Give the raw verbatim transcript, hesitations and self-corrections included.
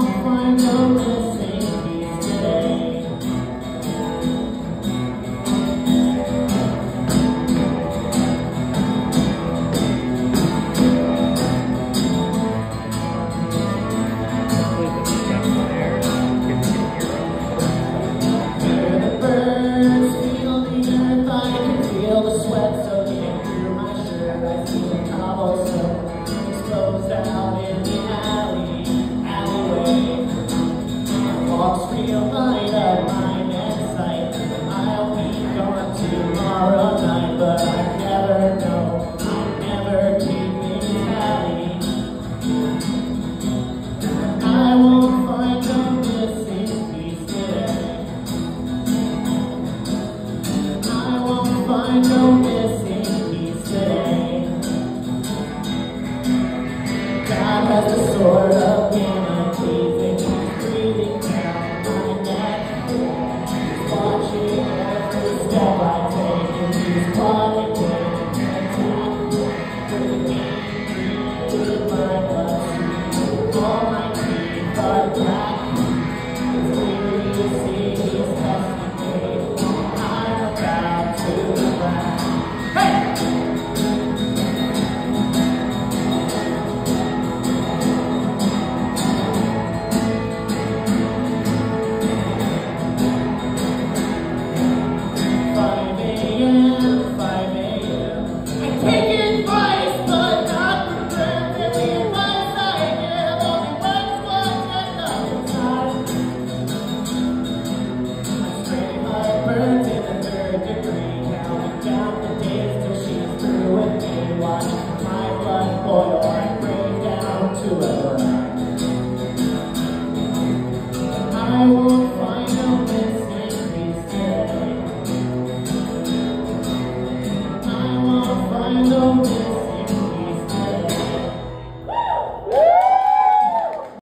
Find no missing piece today. God has the sword of Damocles, he's breathing down my neck. He's watching every step I take, and he's plotting an attack. With me, with my bloodstream, all my teeth are black.